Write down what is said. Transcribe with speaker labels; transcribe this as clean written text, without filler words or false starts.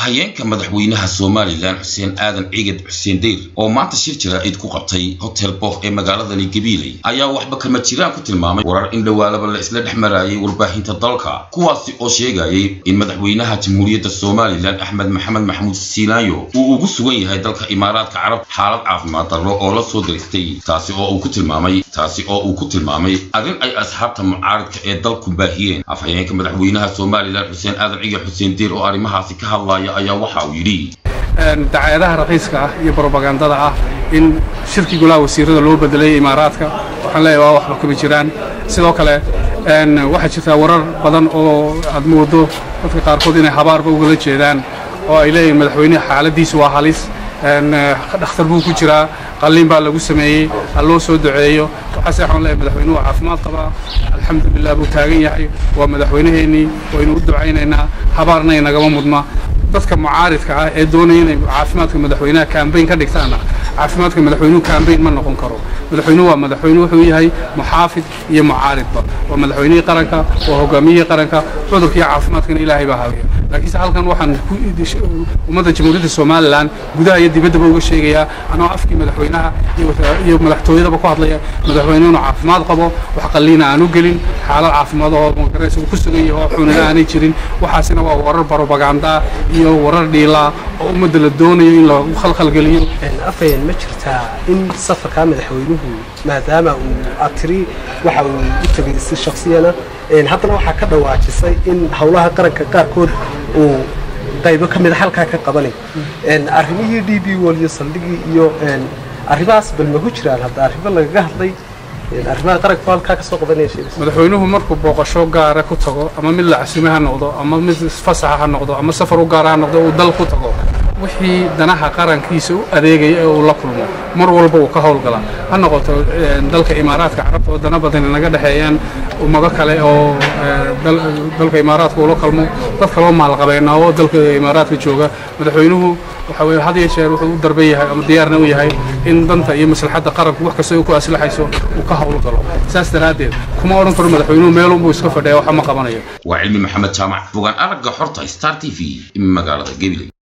Speaker 1: afhayeenka madaxweynaha Soomaaliland Xuseen Aadan Ciigad Xuseen Deyr oo maanta shir jaraa'id ku qabtay Hotel Bof ee magaalada Gabiley ayaa waxba kama jiraan ku tilmaamay warar in dhawaalaba la isla dhexmarayay warbaahinta dalka kuwaasi oo sheegayay in madaxweynaha Jamhuuriyadda Soomaaliland Axmed Maxamed Maxamuud Siinayo uu ugu sugan yahay dalka Imaaraadka Carab xaalad caafimaad darro oo la soo dirtay taasi oo uu ku tilmaamay arrin ay asxaabta mucaaradka ee dalku baahiyeen afhayeenka madaxweynaha Soomaaliland Xuseen Aadan Ciigad Xuseen Deyr oo arrimahaasi ka hadlaya ayaa waxa uu yiri
Speaker 2: dacaayadaha raqiiska ah iyo propagandada ah in shirki golaha wasiirada loo bedelay Imaaraadka waxaan leeyahay waa waxba kama jiraan sidoo kale waxa jirta warar badan oo aad moodo dadka qaarkood inay habaarba uga jeedaan oo ay leeyihiin madaxweynaha xaaladiisu waa halis dhakhtar buu ku jiraa qalliin baa lagu sameeyay loo soo duceeyo waxa waxaan leeyahay madaxweynuhu caafimaad qaba alxamdulillah buu taagan yahay waa madaxweynaheeni waynu u ducaynaynaa habaarna inagama mudma dadka mucaaridka ah ee doonaya inay caafimaadka madaxweynaha campaign ka dhigtaan caafimaadka madaxweynuhu campaign ma noqon karo madaxweynuhu waa madaxweynuhu wuxuu yahay muxaafid iyo mucaaridba waa madaxweynihii qaranka waa hogaamiyihii qaranka cudurkii caafimaadkana ilaahay baa hayo laakiin halkan waxaan ummadda Jamhuuriyadda Soomaaliland gudaha iyo dibaddaba uga sheegayaa anoo afkii madaxweynaha iyo madaxtooyadaba ku hadlaya madaxweynuhu caafimaad qabo wax qalliina aanu gelin xaalad caafimaad oo magareys ku sugan yahay oo xunna aanay jirin waxaasina waa warar propaganda iyo warar dhiila oo ummadda la doonayo in lagu khalkhal geliyo
Speaker 3: afayeen ma jirtaa in safarka madaxweynuhu maadaama uu atri waxa uu u tagay si shakhsiyana haddana waxa ka dhawaajisay in hawlaha qaranka qaarkood uu qaybo kamid halka ka qabanay arrimihii DB waliyo saldhigi iyo arrimahaas bal ma jiraan hadda arrimo laga hadlay arrimaha qaranka halka ka soo qabanayay
Speaker 2: madaxweynuhu markuu booqasho gaar ah ku tago ama mid la casimaha noqdo ama mid fasax ha noqdo ama safar u gaar ah noqdo uu dal ku tago wixii danaha qarankiisa u adeegay oo la kulmo mar walba uu ka howlgala ha noqoto dalka Imaaraadka Carabta oo dana badan naga dhaxeeyaan ummado kale oo dalka Imaaraadka uu la kulmo dad kale oo maal qabeena oo dalka Imaaraadka jooga madaxweynuhu waxa weeye had iyo jeer wuxuu u darbay yahay ama diyaarna u yahay in danta iyo maslaxadda qaranku wax kasta uu ku aslaxayso uu ka howlgalo saas daraadeed kuma oran karo madaxweynuhu meel uu iska fadhiyo waxa ma qabanayo
Speaker 1: waa Cilmi Maxamed Jaamac fogaan aragga xorta Star TV magaalada Gabiley.